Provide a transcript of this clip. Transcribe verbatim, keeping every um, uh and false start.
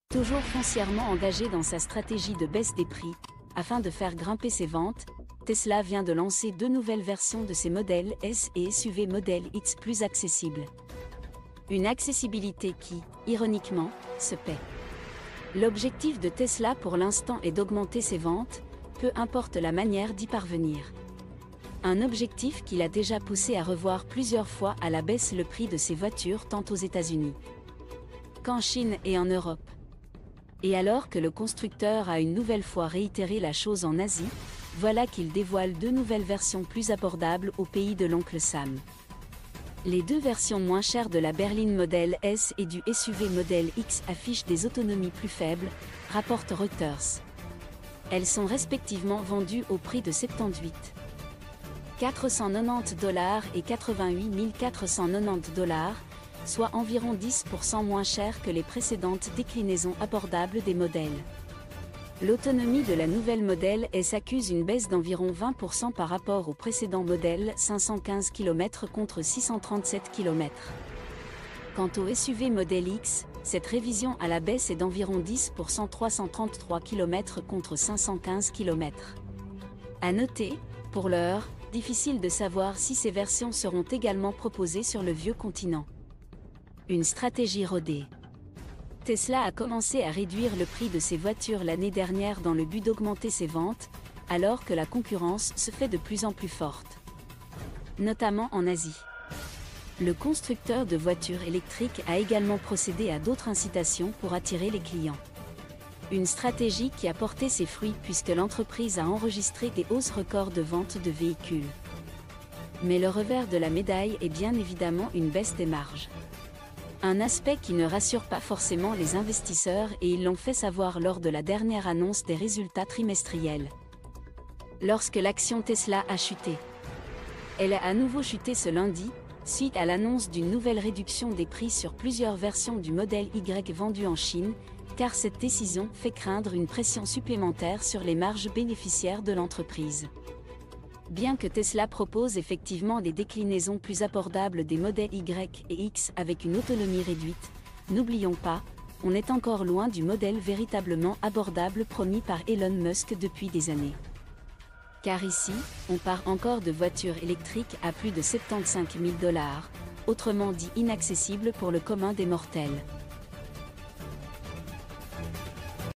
Toujours foncièrement engagé dans sa stratégie de baisse des prix, afin de faire grimper ses ventes, Tesla vient de lancer deux nouvelles versions de ses modèles S et S U V Model X plus accessibles. Une accessibilité qui, ironiquement, se paie. L'objectif de Tesla pour l'instant est d'augmenter ses ventes, peu importe la manière d'y parvenir. Un objectif qui l'a déjà poussé à revoir plusieurs fois à la baisse le prix de ses voitures tant aux États-Unis qu'en Chine et en Europe. Et alors que le constructeur a une nouvelle fois réitéré la chose en Asie, voilà qu'il dévoile deux nouvelles versions plus abordables au pays de l'oncle Sam. Les deux versions moins chères de la berline Model S et du S U V Model X affichent des autonomies plus faibles, rapporte Reuters. Elles sont respectivement vendues au prix de soixante-dix-huit mille quatre cent quatre-vingt-dix dollars et quatre-vingt-huit mille quatre cent quatre-vingt-dix dollars, soit environ dix pour cent moins cher que les précédentes déclinaisons abordables des modèles. L'autonomie de la nouvelle Model S accuse une baisse d'environ vingt pour cent par rapport au précédent modèle, cinq cent quinze kilomètres contre six cent trente-sept kilomètres. Quant au S U V Model X, cette révision à la baisse est d'environ dix pour cent, trois cent trente-trois kilomètres contre cinq cent quinze kilomètres. À noter, pour l'heure, difficile de savoir si ces versions seront également proposées sur le vieux continent. Une stratégie rodée. Tesla a commencé à réduire le prix de ses voitures l'année dernière dans le but d'augmenter ses ventes, alors que la concurrence se fait de plus en plus forte. Notamment en Asie. Le constructeur de voitures électriques a également procédé à d'autres incitations pour attirer les clients. Une stratégie qui a porté ses fruits puisque l'entreprise a enregistré des hausses records de vente de véhicules. Mais le revers de la médaille est bien évidemment une baisse des marges. Un aspect qui ne rassure pas forcément les investisseurs et ils l'ont fait savoir lors de la dernière annonce des résultats trimestriels. Lorsque l'action Tesla a chuté. Elle a à nouveau chuté ce lundi, suite à l'annonce d'une nouvelle réduction des prix sur plusieurs versions du modèle Y vendu en Chine, car cette décision fait craindre une pression supplémentaire sur les marges bénéficiaires de l'entreprise. Bien que Tesla propose effectivement des déclinaisons plus abordables des modèles Y et X avec une autonomie réduite, n'oublions pas, on est encore loin du modèle véritablement abordable promis par Elon Musk depuis des années. Car ici, on part encore de voitures électriques à plus de soixante-quinze mille dollars, autrement dit inaccessibles pour le commun des mortels.